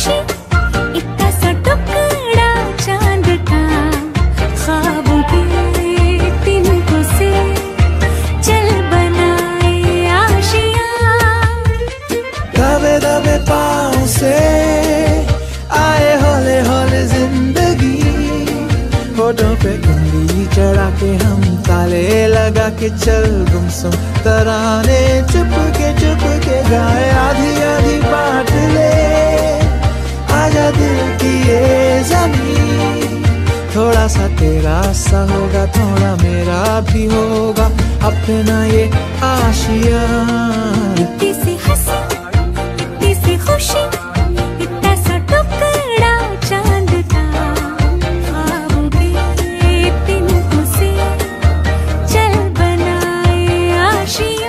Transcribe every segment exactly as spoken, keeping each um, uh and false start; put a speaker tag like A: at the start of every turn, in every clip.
A: खुशी इतना सा टुकड़ा चांद का, ख्वाबों के तिनकों से चल बनाए आशियां।
B: दबे दबे पाँव से आए हौले हौले जिंदगी, होठों पे उंगली चढ़ा के हम ताले लगा के चल गुमसुम तराने चुप के चुप के गाए। आधी आधी बात ले आजा दिल की ये ज़मीन, थोड़ा सा तेरा सा होगा थोड़ा मेरा भी होगा अपना ये आशियां।
A: इतनी सी हंसी इतनी सी खुशी इतना सा टुकड़ा चांद का, ख्वाबों के तिनकों से चल बनाए आशियां।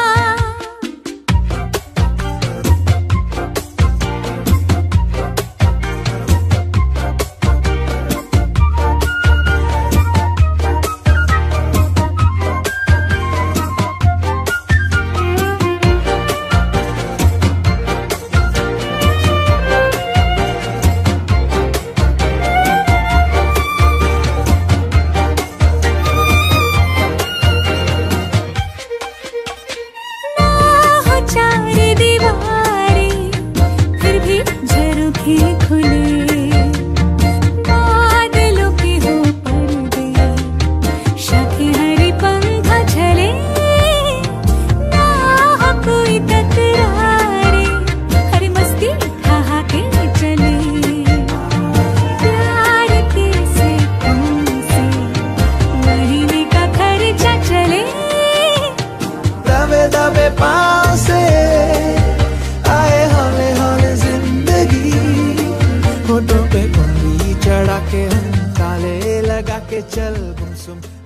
A: चार दीवारें फिर भी झरोखे खुले, बादलों के हो पर्दे, शाखे हरी पंखा झले, ना हो कोई तकरारे, हर मस्ती खा के चले। प्यार के से तुमसे महीने का खर्चा चले।
B: दबे दबे पाँव से आए हौले हौले जिंदगी, होठों पे उंगली चढ़ा के हम ताले लगा के चल गुमसुम